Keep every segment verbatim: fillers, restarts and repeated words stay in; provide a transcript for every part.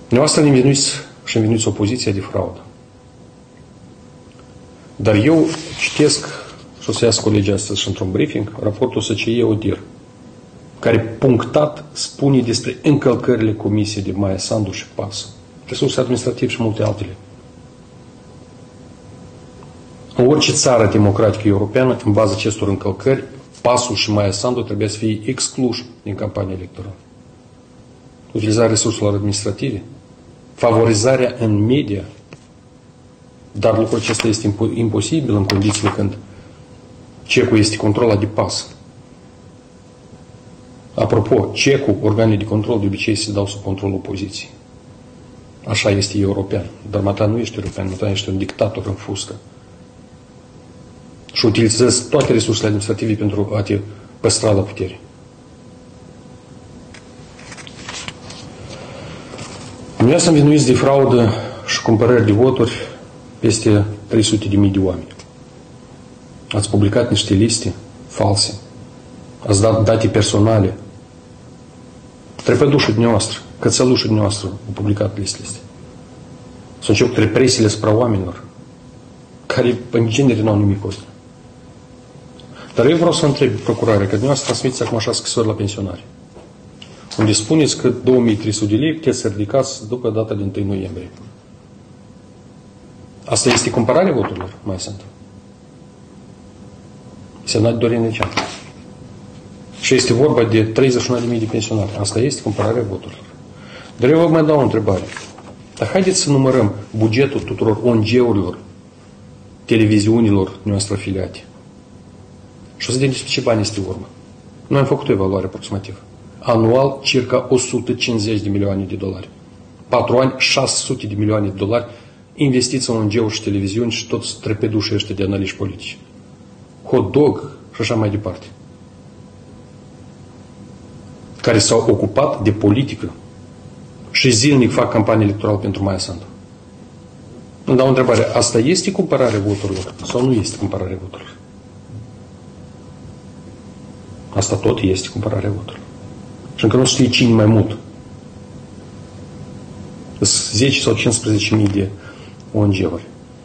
Dumneavoastră ne învinuiți și învinuiți opoziția de fraudă. Dar eu citesc, și o să iasă colegii astăzi și într-un briefing, raportul S C I-O D I R, care punctat spune despre încălcările comise de Maia Sandu și P A S, resurse administrative și multe altele. În orice țară democratică europeană, în baza acestor încălcări, P A S-ul și Maia Sandu trebuie să fie excluși din campania electorală. Utilizarea resurselor administrative, favorizarea în media, dar lucrul acesta este imposibil în condițiile când cecul este controlat de P A S. Apropo, cecul, organele de control de obicei se dau sub controlul opoziției. Așa este european. Dar Matan nu ești european, Matan ești un dictator în fuscă. Și utilizezi toate resursele administrative pentru a te păstra la putere. Noi să învinuiți de fraudă și cumpărări de voturi peste trei sute de mii de oameni. Ați publicat niște liste false. Ați dat date personale. Trepădușul dumneavoastră, cățălușul dumneavoastră au publicat listele astea. S-au început represiile asupra oamenilor, care în genere n-au nimic cu asta. Dar eu vreau să întreb procurarea, că dumneavoastră transmiteți acum așa scrisori la pensionari, unde spuneți că două mii trei sute de lei puteți să ridicați după data de întâi noiembrie. Asta este compararea voturilor, mai sunt. Semnat Dorin Necean. Și este vorba de treizeci și unu de mii de pensionari. Asta este compararea voturilor. Dar eu vă mai dau o întrebare. Dar haideți să numărăm bugetul tuturor O N G-urilor, televiziunilor noastre afiliate. Și o să vedem despre ce bani este vorba. Noi am făcut o evaluare aproximativă. Anual, circa o sută cincizeci de milioane de dolari. Patru ani, șase sute de milioane de dolari investiți în O N G-uri și televiziuni și toți trepedușii ăștia de analiști politici. Hot dog și așa mai departe. Care s-au ocupat de politică și zilnic fac campanie electorală pentru Maia Sandu. Îmi dau o întrebare. Asta este cumpărarea voturilor sau nu este cumpărarea voturilor? Asta tot este cumpărarea voturilor. Și încă nu știe cine mai mult. zece sau cincisprezece mii de O N G-uri.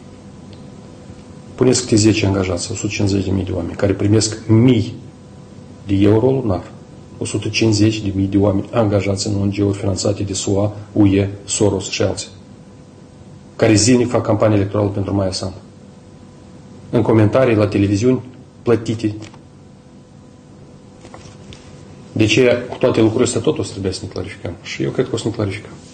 Puneți câte zece angajați, o sută cincizeci de mii de oameni, care primesc mii de euro lunar. o sută cincizeci de mii de oameni angajați în O N G-uri finanțate de S U A, U E, Soros și alții, care zilnic fac campanie electorală pentru Maia Sandu. În comentarii la televiziuni plătite. De ce cu toate lucrurile astea tot o să trebuie să ne clarificăm. Și eu cred că o să ne clarificăm.